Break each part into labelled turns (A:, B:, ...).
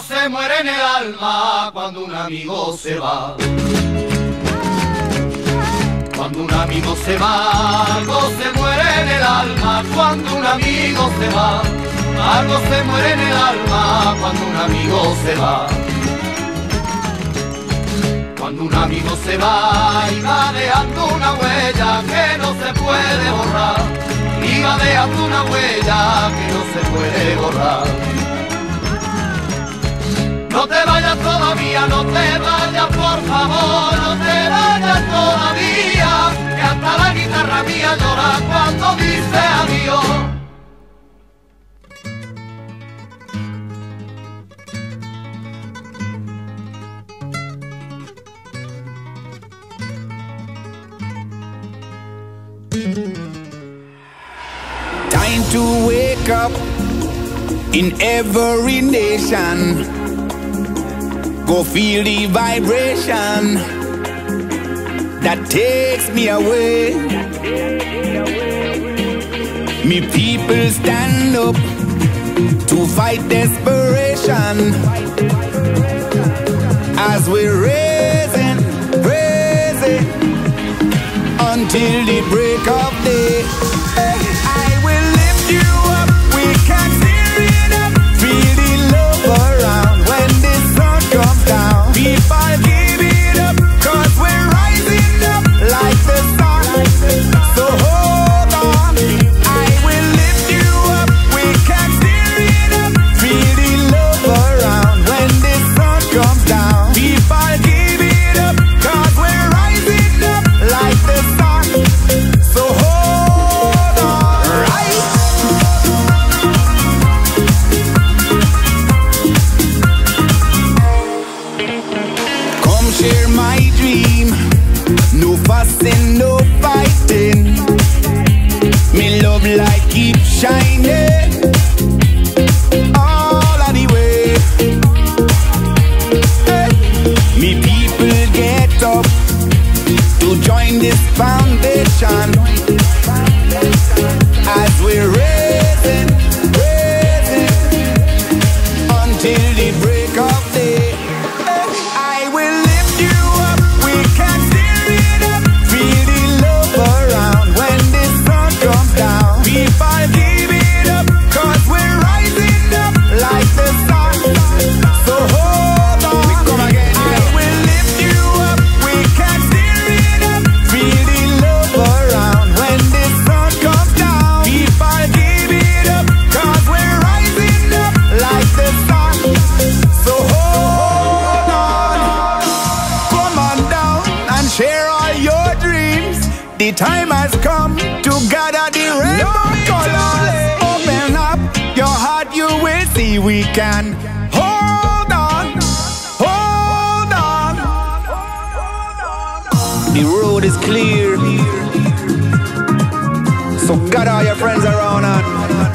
A: se muere en el alma cuando un amigo se va. Cuando un amigo se va, algo se muere en el alma. Cuando un amigo se va, algo se muere en el alma. Cuando un amigo se va. Cuando un amigo se va y va dejando una huella que no se puede borrar. Y va dejando una huella que no se puede borrar. No te vayas todavía, no te vayas por favor, no te vayas todavía, que hasta la guitarra mía llora cuando dice adiós.
B: Time to wake up in every nation. Go feel the vibration that takes me away. Me people stand up to fight desperation as we're raising, raising until the break of day. I will lift you up, we can steer it up, feel the love around when the sun comes down. People give it up, cause we're rising up like the sun. So hold on, I will lift you up, we can steer it up, feel the love around when the sun comes down. People give it up, cause we're rising up like the sun. So hold on, right? Come share my dream, no fussing, no fighting. Me love light keep shining all of the way. Hey. Me people get up to join this foundation as we're raising, raising until the break of day. I will lift you up, we can steer it up, feel the love around when the sun comes down. People give it up, cause we're rising up like the sun. So hold on, I will lift you up, we can steer it up, feel the love around when the sun comes down. People give it up, cause we're rising up like the sun. So hold on, come on down and share all your dreams. The time has come to gather the rainbow colors. Open up your heart, you will see we can. Hold on, hold on. The road is clear, so gather all your friends around and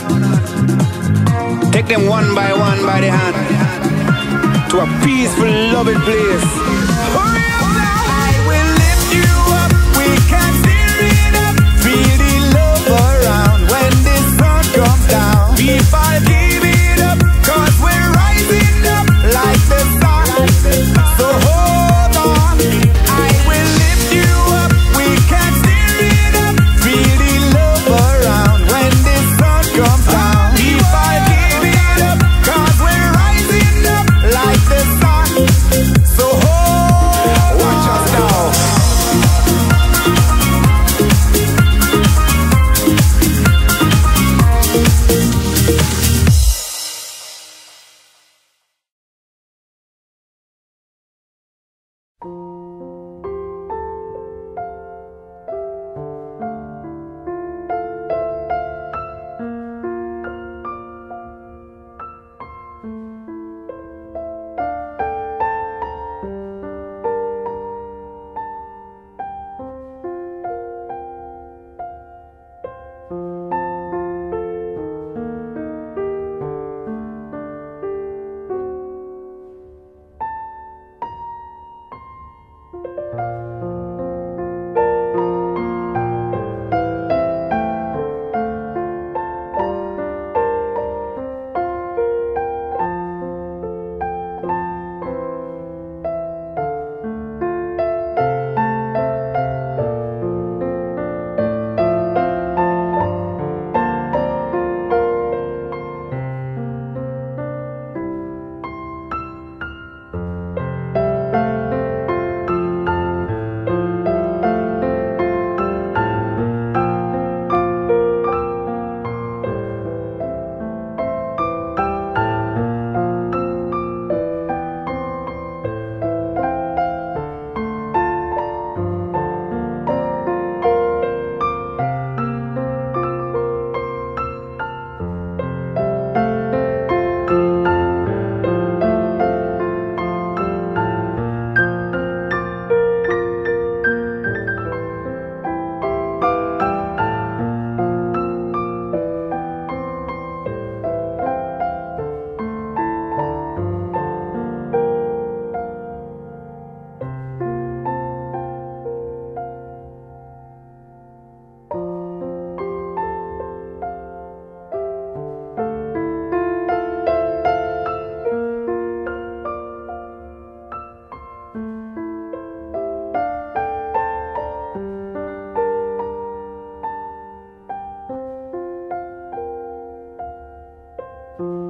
B: take them one by the hand to a peaceful, loving place. Hurry up now. I will lift you up, we can steer it up, feel the love around when the sun comes down. People give it up, cause we're rising up like the sun. So hold on, I will lift you up, we can steer it up, feel the love around when the sun comes down. People give it up, cause we're rising up like the sun. So hold
C: Bye.